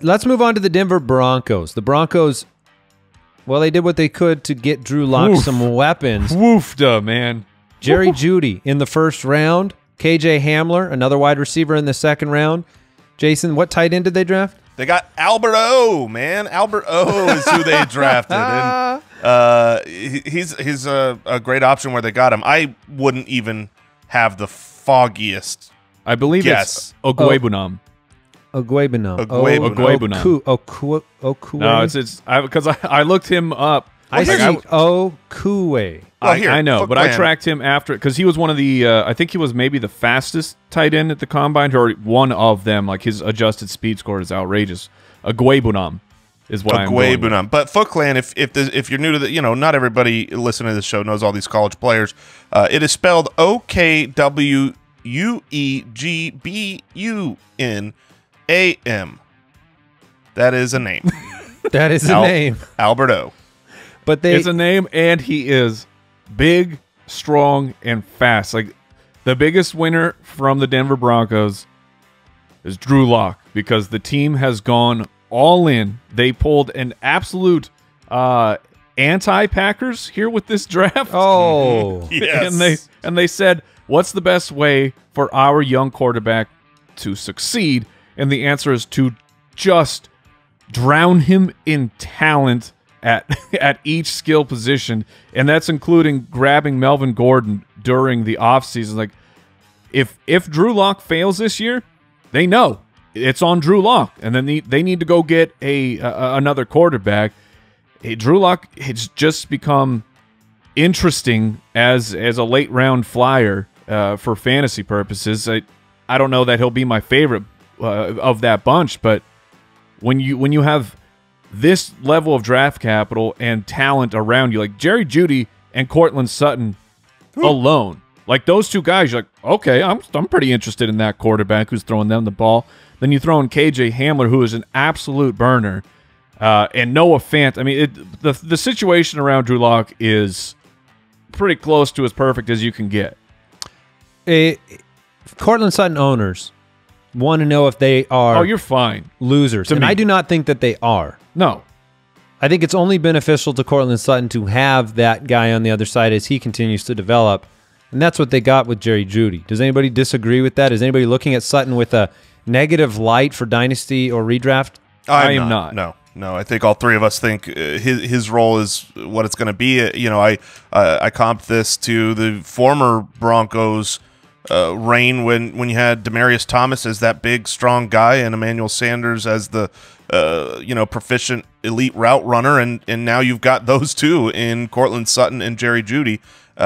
let's move on to the Denver Broncos. The Broncos, well, they did what they could to get Drew Lock some weapons. Woofda, man. Jerry Jeudy in the first round. KJ Hamler, another wide receiver in the second round. Jason, what tight end did they draft? They got Albert O, man. Albert O is who they drafted. And he's a great option where they got him. I wouldn't even have the foggiest I believe guess. it's Ogwebunam. Ogwebunam. No, it's because I looked him up. I see Okue. I know, but I tracked him after because he was one of the. I think he was maybe the fastest tight end at the combine, or one of them. Like his adjusted speed score is outrageous. Ogwebunam is what I'm going with. But Foot Clan, if you're new to the, not everybody listening to this show knows all these college players. It is spelled OKWUEGBUNAM. That is a name. That is a name. Albert O. But it's a name, and he is big, strong, and fast. Like the biggest winner from the Denver Broncos is Drew Lock because the team has gone all in. They pulled an absolute anti-Packers here with this draft. Oh, yes. And they said, "What's the best way for our young quarterback to succeed?" And the answer is to just drown him in talent at each skill position, and that's including grabbing Melvin Gordon during the offseason. Like, if Drew Lock fails this year, they know it's on Drew Lock, and then they need to go get another quarterback. Drew Lock has just become interesting as a late round flyer for fantasy purposes. I don't know that he'll be my favorite of that bunch, but when you have this level of draft capital and talent around you, like Jerry Jeudy and Courtland Sutton alone, like those two guys, you're like, okay, I'm pretty interested in that quarterback who's throwing them the ball. Then you throw in KJ Hamler, who is an absolute burner, and Noah Fant. I mean, the situation around Drew Lock is pretty close to as perfect as you can get. Courtland Sutton owners want to know if they are you're fine. Losers. And I do not think that they are. No. I think it's only beneficial to Courtland Sutton to have that guy on the other side as he continues to develop. And that's what they got with Jerry Jeudy. Does anybody disagree with that? Is anybody looking at Sutton with a negative light for dynasty or redraft? I am not. No. I think all three of us think his role is what it's going to be. I comped this to the former Broncos reign when you had Demaryius Thomas as that big, strong guy and Emmanuel Sanders as the proficient elite route runner, and now you've got those two in Courtland Sutton and Jerry Jeudy.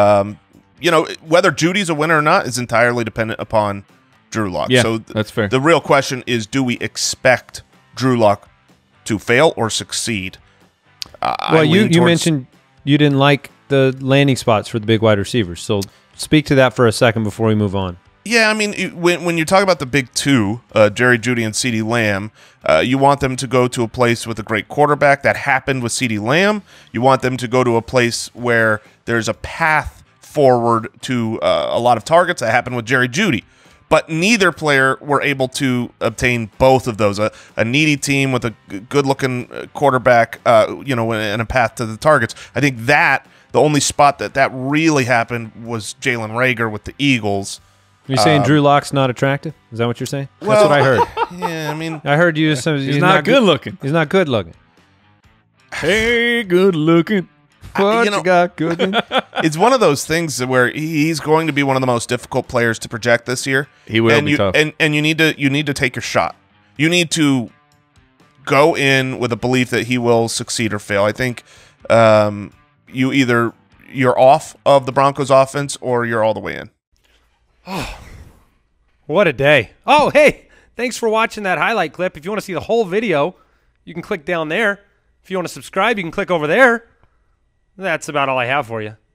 Whether Judy's a winner or not is entirely dependent upon Drew Lock. Yeah, so that's fair. The real question is, do we expect Drew Lock to fail or succeed? Well, you mentioned you didn't like the landing spots for the big wide receivers, so speak to that for a second before we move on. Yeah, I mean, when you talk about the big two, Jerry Jeudy and CeeDee Lamb, you want them to go to a place with a great quarterback. That happened with CeeDee Lamb. You want them to go to a place where there's a path forward to a lot of targets. That happened with Jerry Jeudy. But neither player were able to obtain both of those. A needy team with a good-looking quarterback, and a path to the targets. I think that the only spot that really happened was Jalen Reagor with the Eagles. You're saying Drew Lock's not attractive? Is that what you're saying? Well, that's what I heard. Yeah, I mean, I heard you. He's not good looking. He's not good looking. Hey, good looking. What you got, Goodman? It's one of those things where he's going to be one of the most difficult players to project this year. He will be tough. And you need to take your shot. You need to go in with a belief that he will succeed or fail. I think you're off of the Broncos offense or you're all the way in. Oh, what a day. Oh, hey, thanks for watching that highlight clip. If you want to see the whole video, you can click down there. If you want to subscribe, you can click over there. That's about all I have for you.